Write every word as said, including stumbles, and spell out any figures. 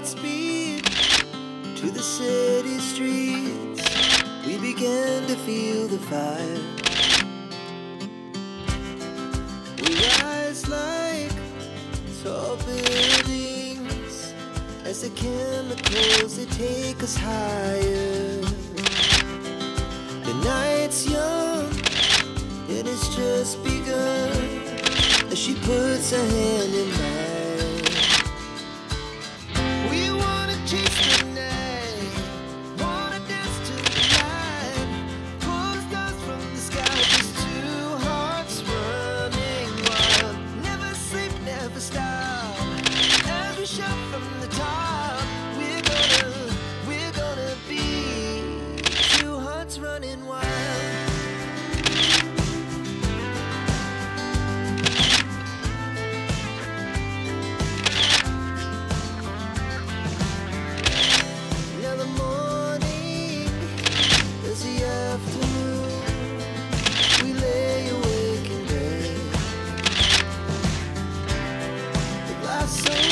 Godspeed to the city streets. We began to feel the fire. We rise like tall buildings as the chemicals, they take us higher. The night's young and it's just begun as she puts her hand in mine. We wanna chase the night, wanna dance to the light, pull stars from the sky, just two hearts running wild. Never sleep, never stop, as we shout from the top. We're gonna, we're gonna be two hearts running wild. So